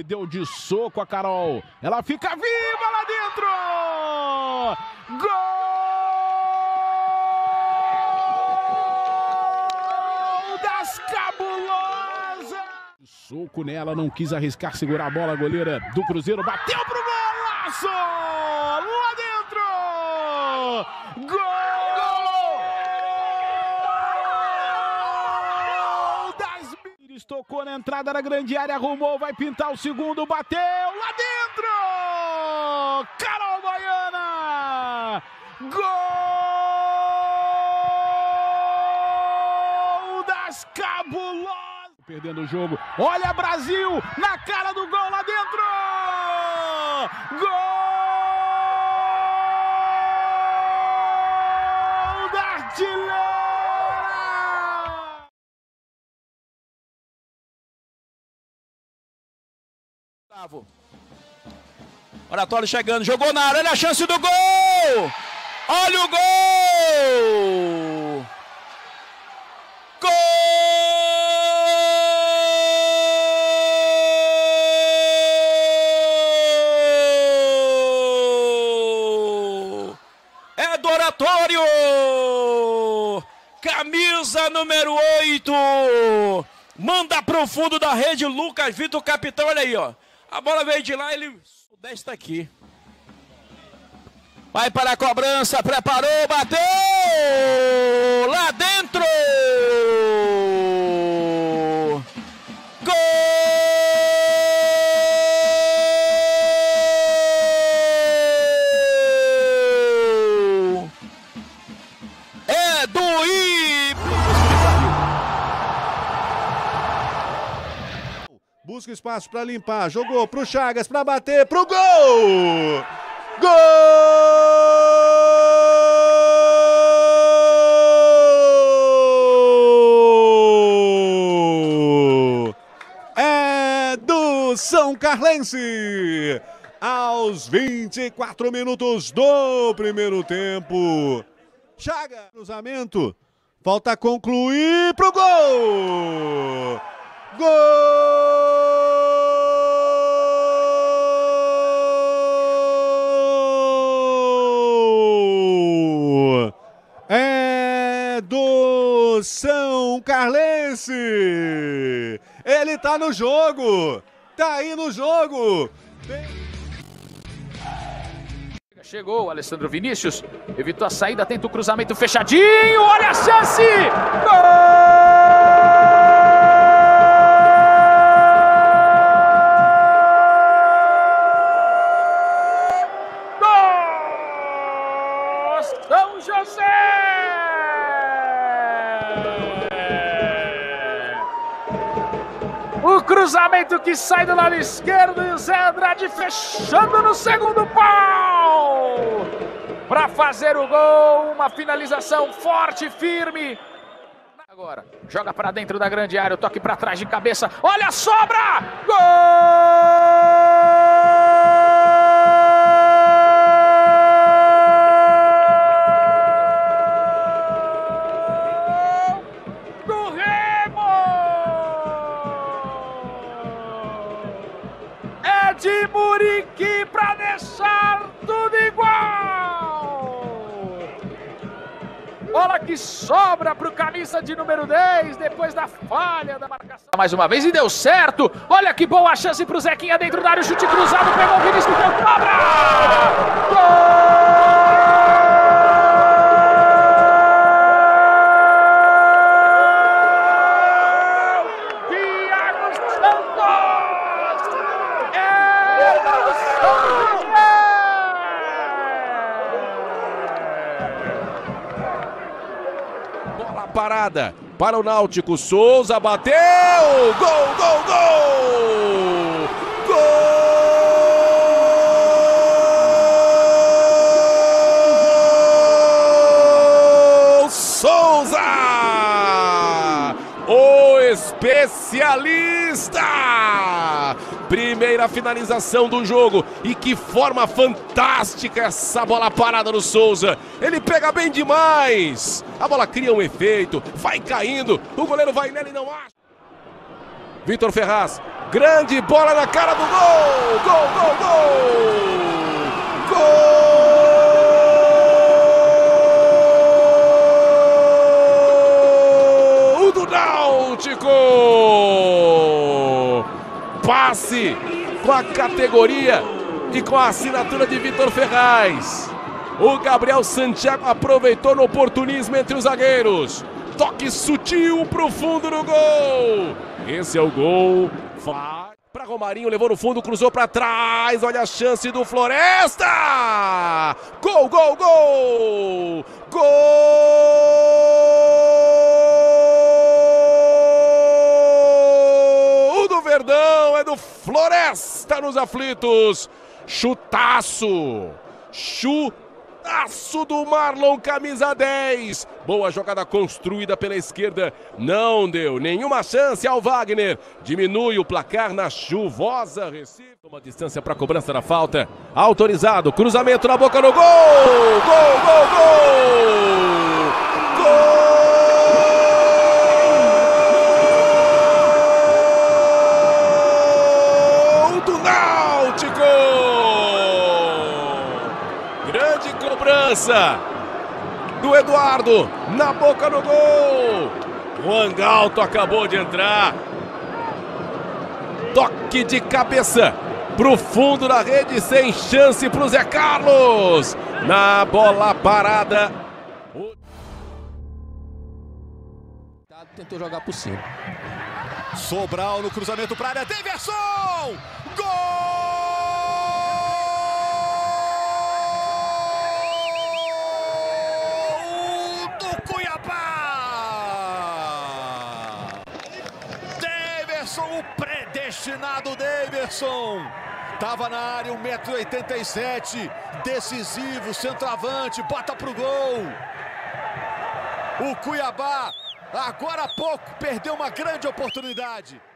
Ele deu de soco a Carol. Ela fica viva lá dentro! Gol das Cabulosas! Soco nela, não quis arriscar segurar a bola. A goleira do Cruzeiro bateu pro golaço! Lá dentro! Gol! Tocou na entrada da grande área, arrumou, vai pintar o segundo, bateu lá dentro! Carol Baiana! Gol das Cabulosas! Perdendo o jogo, olha Brasil na cara do gol lá dentro! Gol da artilheira! Oratório chegando, jogou na área, olha a chance do gol! Olha o gol! Gol! É do Oratório! Camisa número 8! Manda pro fundo da rede, Lucas Vitor, capitão, olha aí, ó. A bola veio de lá, ele... O 10 está aqui. Vai para a cobrança, preparou, bateu! Lá dentro! Gol! É do I! Busca espaço para limpar, jogou pro Chagas para bater pro gol! Gol! É do São Carlense! Aos 24 minutos do primeiro tempo. Chagas, cruzamento, falta concluir pro gol! Gol! É do São Carlense! Ele tá no jogo! Tá aí no jogo! Chegou o Alessandro Vinícius, evitou a saída, tenta o cruzamento fechadinho, olha a chance! Gol! São José! O cruzamento que sai do lado esquerdo e o Zé Andrade fechando no segundo pau! Para fazer o gol, uma finalização forte e firme. Agora, joga para dentro da grande área, o toque para trás de cabeça, olha a sobra! Gol! De Muriqui para deixar tudo igual. Bola que sobra para o camisa de número 10 depois da falha da marcação. Mais uma vez e deu certo. Olha que boa chance para o Zequinha dentro da área, chute cruzado, pegou o Vinícius, deu cobra. Gol! Bola parada para o Náutico, Souza bateu! Gol, gol, gol! Gol! Souza! O especialista! Primeira finalização do jogo. E que forma fantástica essa bola parada do Souza. Ele pega bem demais. A bola cria um efeito, vai caindo. O goleiro vai nela e não acha. Vitor Ferraz. Grande bola na cara do gol. Gol, gol, gol. Gol do Náutico. Passe com a categoria e com a assinatura de Vitor Ferraz. O Gabriel Santiago aproveitou no oportunismo entre os zagueiros. Toque sutil pro fundo do gol. Esse é o gol. Vai para Romarinho, levou no fundo, cruzou para trás. Olha a chance do Floresta. Gol, gol, gol. Gol do Verdão, é do Floresta nos aflitos. Chutaço. Chutaço do Marlon, camisa 10. Boa jogada construída pela esquerda. Não deu nenhuma chance ao Wagner. Diminui o placar na chuvosa Recife. Toma distância para a cobrança da falta. Autorizado. Cruzamento na boca do gol. Gol, gol, gol. Gol do Náutico. Grande cobrança do Eduardo na boca do gol. O Angalto acabou de entrar. Toque de cabeça pro fundo da rede, sem chance pro Zé Carlos. Na bola parada. Tentou jogar por cima. Sobral no cruzamento para a área. Daverson! Gol! O predestinado Daverson. Tava na área, 1,87 m, decisivo, centroavante, bota pro gol. O Cuiabá, agora há pouco, perdeu uma grande oportunidade.